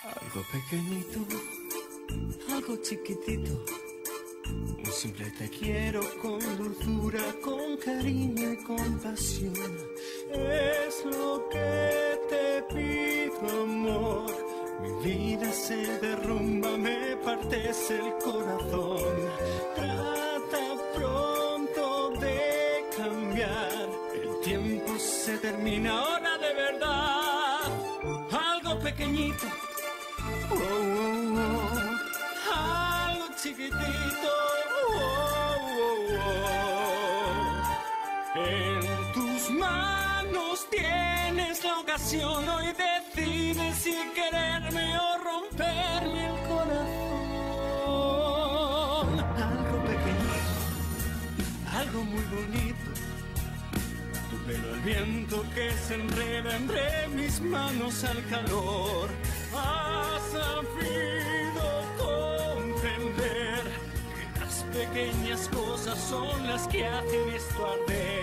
Algo pequeñito, algo chiquitito, un simple te quiero con dulzura, con cariño y compasión. Es lo que te pido, amor. Mi vida se derrumba, me partes el corazón. Trata pronto de cambiar, el tiempo se termina ahora de verdad. Algo pequeñito, oh, oh, oh. Algo chiquitito, oh, oh, oh. En tus manos tienes la ocasión, hoy decides si quererme o romperme el corazón. Algo pequeñito, algo muy bonito, tu pelo al viento que se enreda entre mis manos al calor. Has sabido comprender que las pequeñas cosas son las que hacen esto arder.